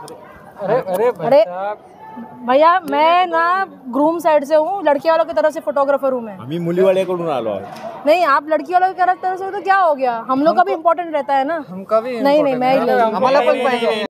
अरे भैया मैं ना ग्रूम साइड से हूँ, लड़की वालों की तरफ से फोटोग्राफर हूँ मैं। आम्ही मुलीवाल्याकडून आलो आहोत। नहीं आप लड़की वालों की तरफ से तो क्या हो गया, हम लोग का भी इम्पोर्टेंट रहता है ना। हमका भी नहीं मैं ही हमारा पण पाहिजे।